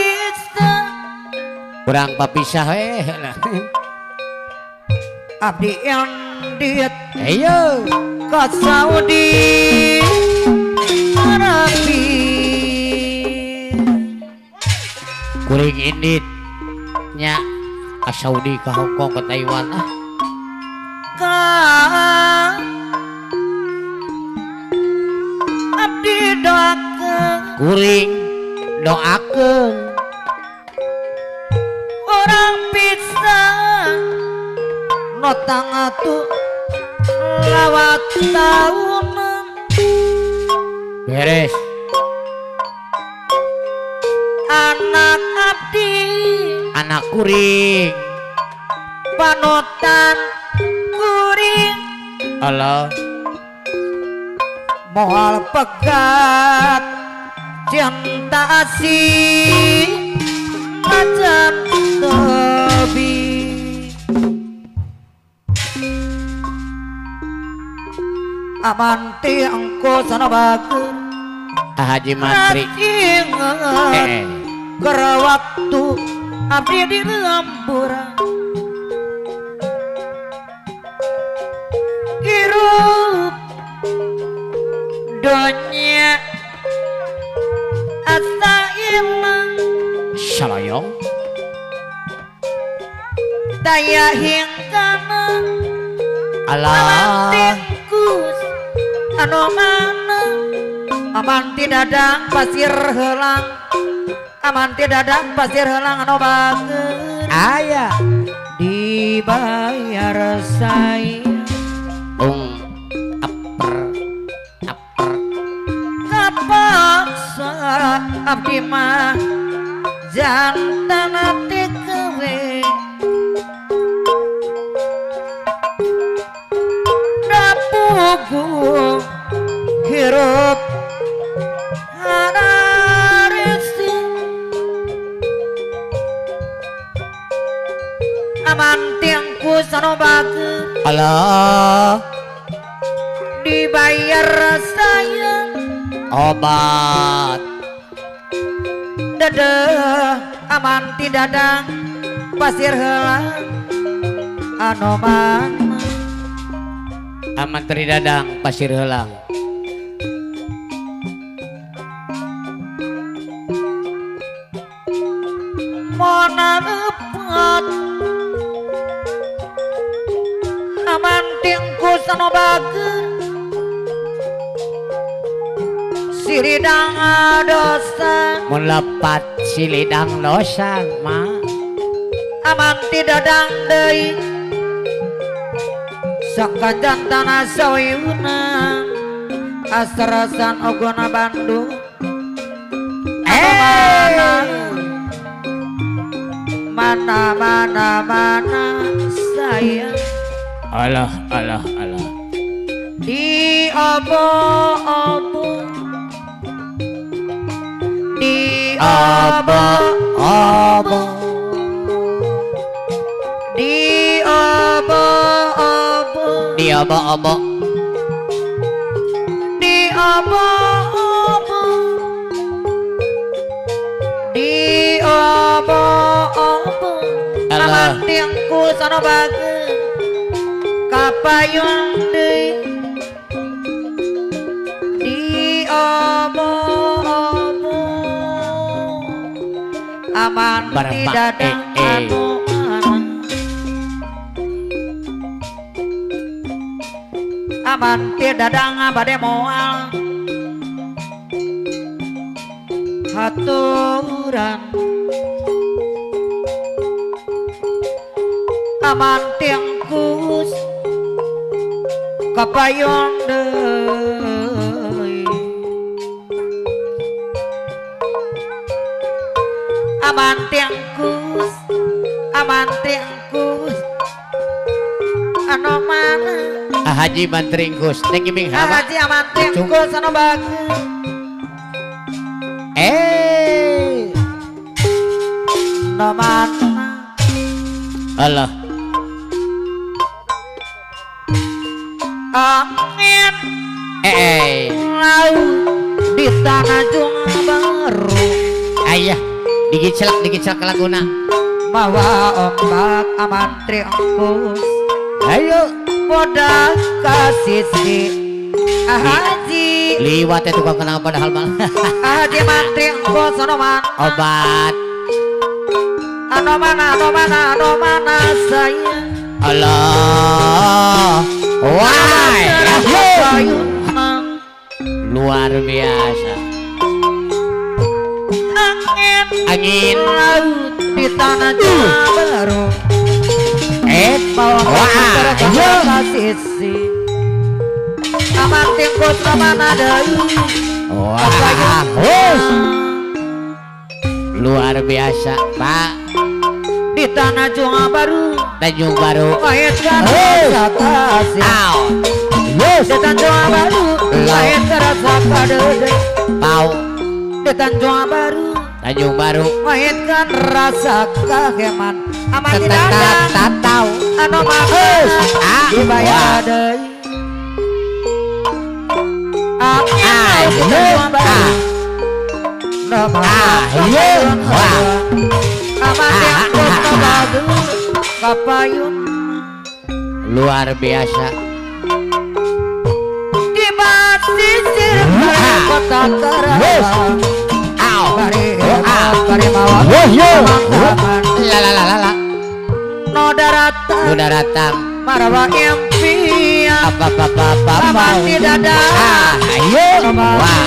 bisa kurang papisah lah. abdi endit Ayo ka Saudi Arabi kuring indit nya ka Saudi ka Hong Kong ka Taiwan ka abdi doakeun kuring doakeun orang bisa notang atuh lawat tahunan beres anak abdi anak kuring panutan kuring Allah moal pegat cinta asih najan tebi amanti engko sanabageun Haji Mantri keur waktu abdi di lembur hirup donya asa imang Salayong daya hingkana Allah tingkus anu mana aman ti dadang pasir helang aman ti dadang pasir helang anu bageun aya dibayar saya upper kapaksa abdi mah jantan ati kewe dapugu hirup hararisi aman tiangku sanobageun Allah dibayar sayang obat dadah aman ti dadang pasir helang anu mana aman teri dadang pasir helang mona lepat aman tingku sanobageun siridang dosa melepat silidang dosa ma aman ti dadang deui sakajantana sawiuna asrasan ogona Bandung mana saya Allah di obo-obo di obo-obo di obo-obo di obo-obo di obo-obo di obo-obo Allah aman tiangku sanobageun kapayun deui di obo-obo aman ti dadang anu aman ti dadang bade moal haturan aman tiangkus kapayun deui aman tiangkus anu mana Haji Mantringkus ning iming hawa Haji aman tiangkus anu bageun no mana Allah angin laut di tanah Jung baru ayah digicel laguna mawa ombak amantri engkus ayo bodak kasisi haji liwat itu tukang kenang padahal mal haji mantri engkus anoman obat ano mana saya Allah wah luar biasa angin laut di tanah Jawa baru wah sisi aman tingkut mana deui wah luar biasa Pak di tanah Jawa baru Tanjung Baru lahirkan rasa kasih di tanah Jawa baru lahirkan rasa kadede Pau di tanah Jawa baru Tanjung Baru lahirkan rasa keheman aman tidak ada tatau anu makan dibayar deui kapayun luar biasa di basisir kota Karawang bari mawar la no daratan marawa impian apa tidak ada ayo wah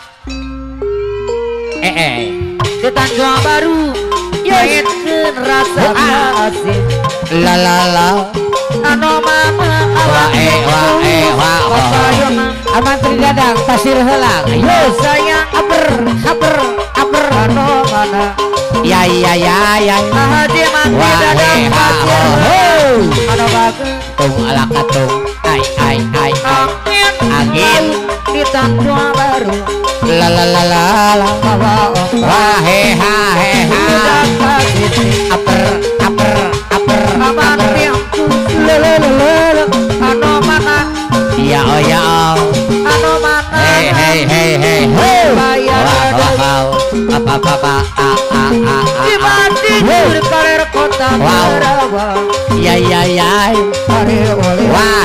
di Tanjung Baru lahirkan rasa kasih la anu mama Amantri Dadang Pasir Helang ayo sayang aper anu mana ya haji mantri Dadang Pasir anu bagus tung ala katung ai angin di Tanjung Baru la bawa wah ha aper amantri anu mana ya anu mana hey bayar apa di Bandung kaler kota Karawang ya hari oleh wah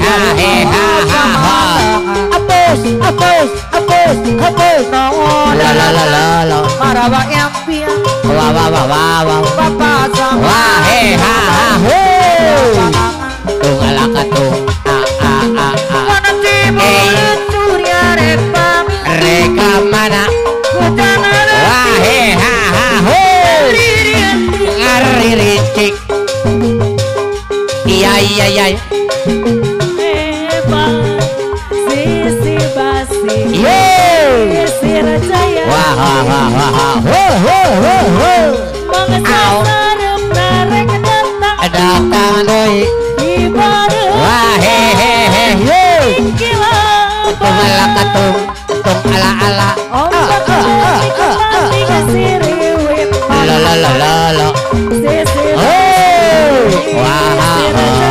apus la marawa impian wow papa sama wah tung ala katung wana timur surya repami reka mana kutana wah ngariricik iya sisi basi sisi rajaya wah mengesarep narek datang doi ibaru wah kila tung ala katung tung ala ombak kembali ke siriwit la sisi wah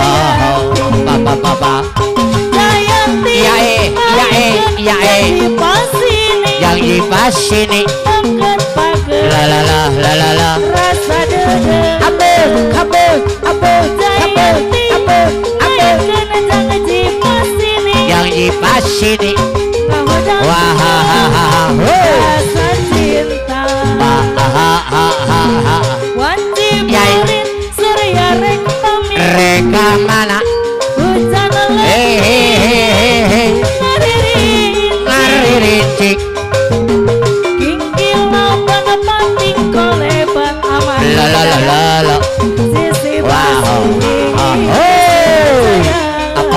papa Jayanti ya yang di pas sini angkat pagar la rasa dede apus Jayanti kena jangan jipas ini yang di pas sini wah rasa cinta wajib murid surya rekami reka mana hujan hehehe ngariricik kingkil lapan pating koleban aman la sisi wow apa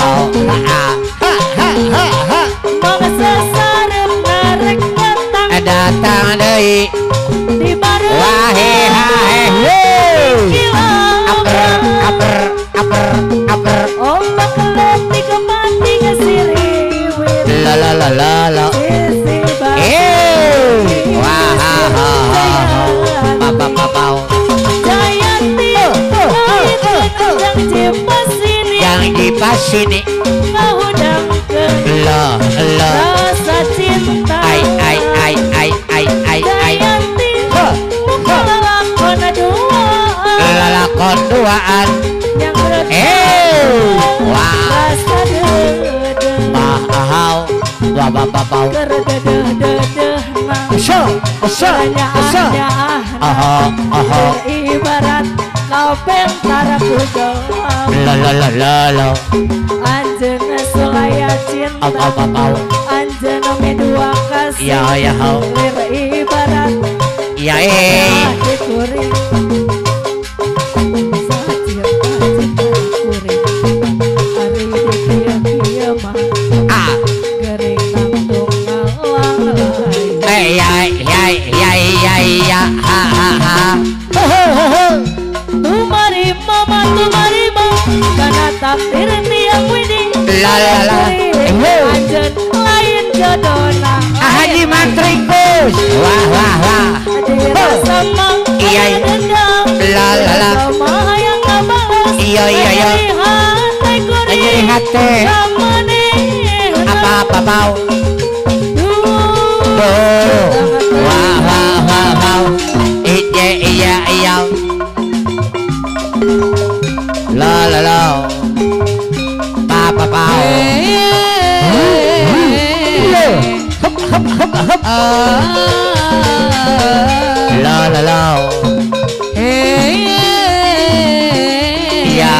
mangsa sarep narek datang deui di baru wah aper ombak letih kembali ke siriwit la sisi wah papa Jayanti kena jipas ini yang di pas sini ngahudangkeun lo rasa cinta ai Jayanti pohon duaan yang wah rasa mahal babau ibarat lopeng taraku lo anjeuna sulaya cinta anjeuna medua kasih ya hau ibarat ya kuring takdir tiang widing anjen lain jodona Haji Mantrikus wah dirasa mang iya sama yang ngebalas iya nyeri hati apa mau wah iya lo papa pau lo ya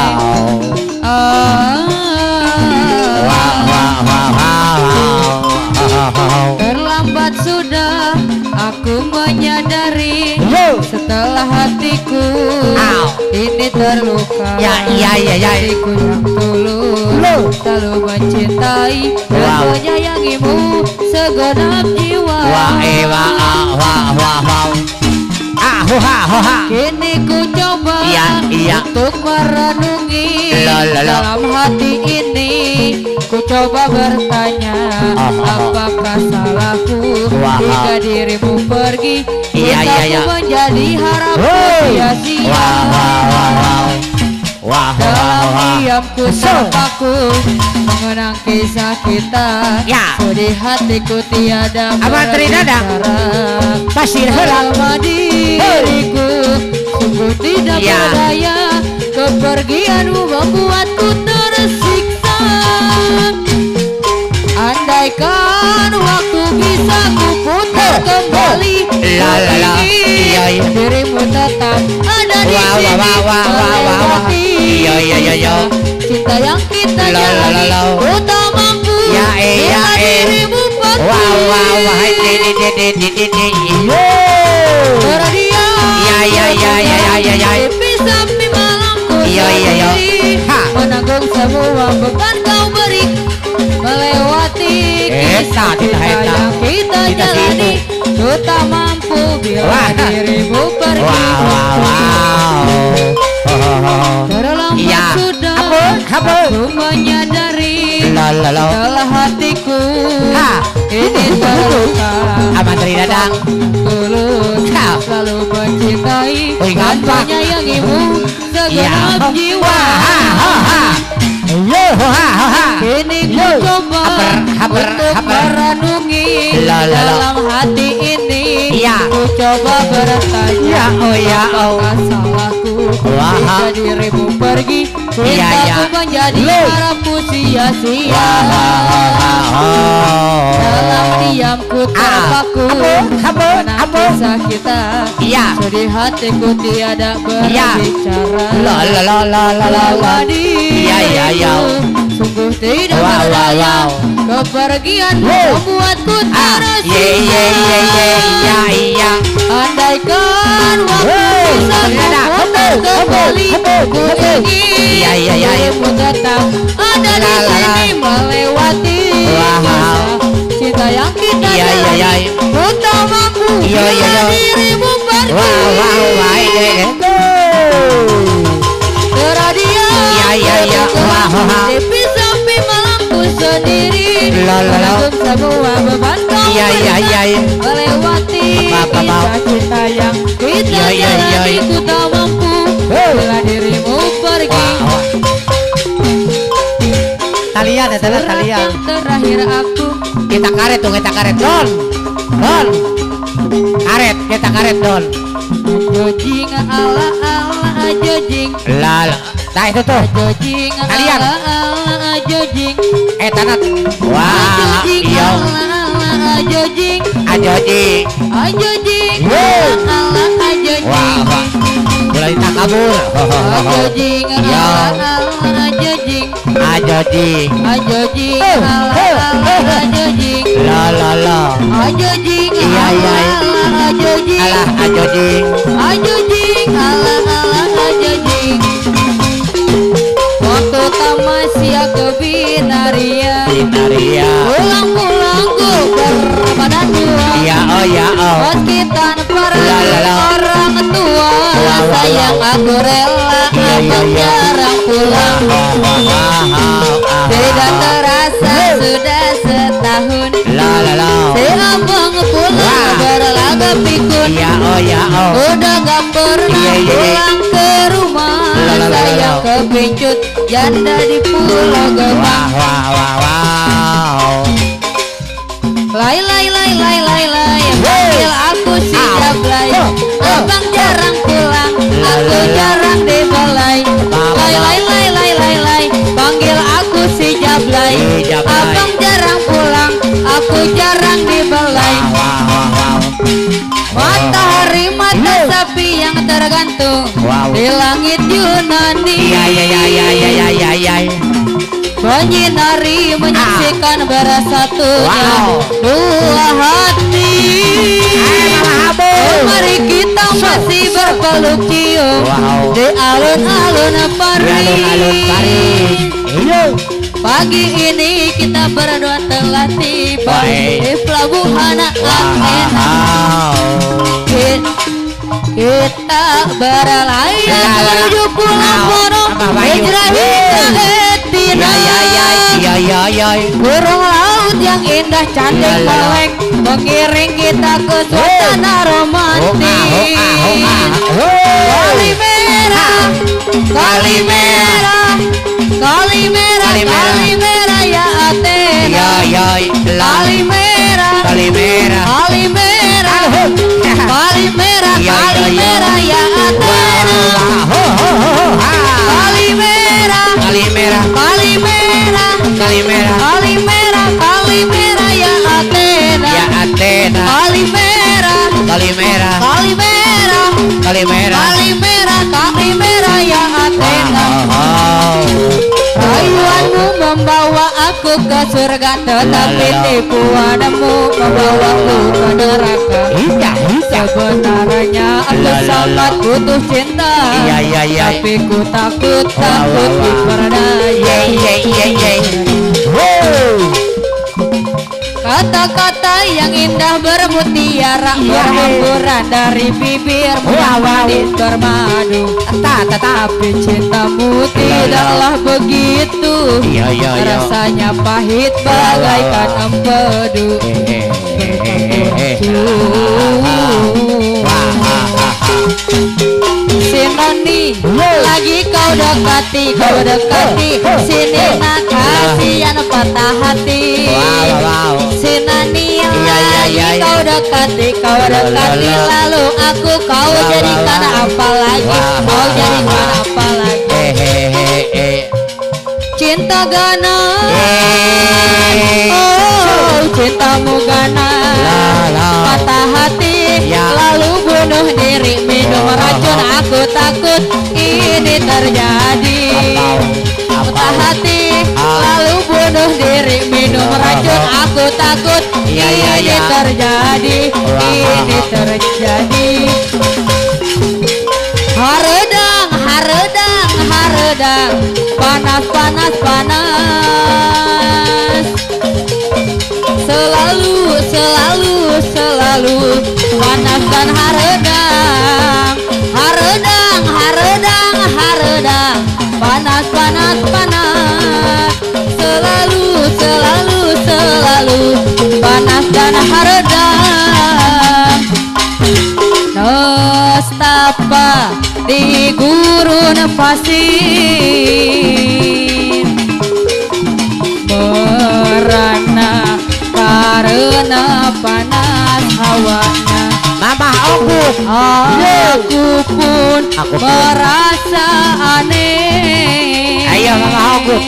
terlambat sudah aku menyadari setelah hatiku ini terluka iya hatiku yang tulus selalu mencintai dan menyayangimu segenap jiwa kini ku coba untuk merenungi dalam hati ini ku coba bertanya apakah salahku hingga dirimu pergi hingga ku menjadi harapan sia-sia dalam diamku sapaku mengenang kisah kita sedih hatiku tiada berbicara pasir selama diriku sungguh tidak berdaya kepergianmu membuatku tersiksa andaikan waktu bisa ku putar kembali dirimu tetap ada di sini melewati cinta yang kita jalani ku tak mampu bila dirimu pergi sapi malamku sendiri menanggung semua beban kau beri melewati kisah cinta yang kita jalani ku tak mampu bila dirimu pergi terlambat sudah aku menyadari setelah hatiku ini terluka tulus selalu mencintai dan menyayangimu segenap jiwa kini ku coba untuk merenungi dalam hati ini ku coba bertanya apakah salahku hingga dirimu pergi hingga ku menjadi harapku sia-sia dalam diamku terpaku menang kisah kita sedih hatiku tiada berbicara lama dirimu sungguh tidak berdaya kepergianmu membuatku tersiksa andaikan waktu bisa putar kembali ku ingin dirimu tetap ada di sini melewati cinta yang kita jalani ku tak mampu bila dirimu pergi teradia tepi sapi malamku sendiri menanggung semua beban kau melewati kisah cinta yang kita jalani ku tak mampu bila dirimu pergi talian terakhir aku kita karet don karet kita karet don Gojingan ala ajojing Lala. Nah itu tuh. ajojing Kalian. ajojing Tanat. Wah, ajojing iya. ajojing Ajoji. ajojing Wow. ajojing Wah, wah. Mulai tak kabur. ajojing Iya. ajojing Ajoji. ajojing ajojing La la la. ajojing Iya, iya. ajojing Alah ajoji. ajojing ajojing waktu tamasya ke binaria Binaria. pulang-pulang ku berbadan dua Iya oh ya oh. Waskitan para La, la, la. orang tua Wah, wah, sayang wah. aku rela Iya, iya, abang iya. jarang pulang tidak terasa sudah setahun La la la. si abang pulang Wah. berlaga pikun Iya oh ya oh. udah gak pernah Iya, iya, iya. pulang ke rumah La, la, la, la, sayang la. kepincut janda di Pulau Wah Gebang wah wah wow. lai lai lai lai lai lai panggil aku si Jablay abang jarang pulang aku jarang di balai lai lai lai lai lai lai panggil aku si Jablay abang jarang pulang aku jarang di balai Wah wah wow. matahari mata sapi yang tergantung Wow. di langit Yunani Iya iya iya iya iya iya iya iya. menyinari menyaksikan bersatunya Wow. dua hati. Mari kita masih berpeluk cium Wow. di alun-alun Paris. Alun-alun Paris. Iya. Pagi ini kita berdua telah tiba Baik. di pelabuhan Athena. Wow. Kita berlayar La, la, la. menuju Pulau Bono, Tambah bayu. hijrah hingga Etina. Iya iya iya iya iya. Burung laut yang indah cantik La, la, la. meleng mengiring kita ke suasana romantis. Kali merah, kali merah, kali merah, Kali merah. kali merah ya Athena. Iya iya. Kali merah, Kali merah. kali merah, kali merah, Iya, kali iya, iya. merah ya Athena. Kali merah, Kali merah. kali merah, Kali merah. kali merah, kali merah ya Athena. Ya Athena. Kali merah, Kali merah. kali merah, Kali merah. kali merah, kali merah ya Athena. Wow. Rayuanmu membawa aku ke surga, tetapi tipuanmu membawaku ke neraka. Iya iya. Sebenarnya aku La, la, la. sangat butuh cinta, Iya iya iya. tapi ku takut Wah, wah, wah. diperdaya. Iya iya iya. Wow. Kata-kata yang indah bermutiara berhamburan dari bibirmu Wah, yang wah. manis bermadu. Tetapi cintamu tidaklah begitu. Iya iya iya. Rasanya pahit bagaikan empedu. Sinoni lagi kau dekati sini nak kasihan patah hati. Wow. Sinani Iya, iya, lagi iya, iya. kau dekati lalu aku kau Wah, jadikan wah, wah. apa lagi Wah, kau wah, jadikan wah. apa lagi Hehehe. cinta ganas Eh. oh cintamu ganas La, la. patah hati Ya. lalu bunuh diri minum Oh. racun aku takut ini terjadi patah hati lalu bunuh diri minum racun aku takut Iya, iya, ini iya. terjadi ini terjadi haredang haredang haredang panas panas panas selalu selalu selalu panas dan haredang haredang haredang haredang panas panas panas selalu selalu selalu panas dan haredang nestapa di gurun pasir merana karena panas hawanya Mama aku. aku pun Aku pun. merasa maneh. Ayo Mama Ogut.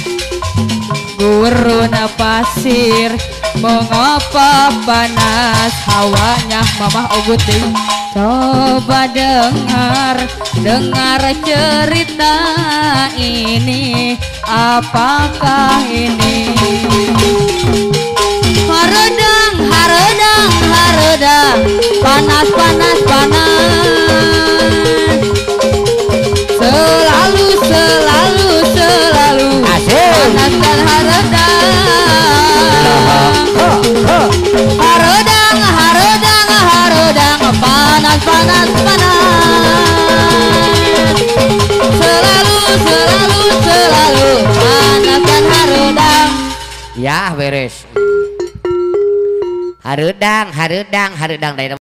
Guruna pasir mengapa panas hawanya Mama Ogut deh. Coba dengar cerita ini, apakah ini? Haredang, haredang, haredang, panas, panas, panas. Selalu, selalu, selalu panas dan haredang. Haredang, haredang, haredang, panas, panas, panas. Selalu, selalu, selalu panas dan haredang. Ya beres. Haredang, haredang, haredang.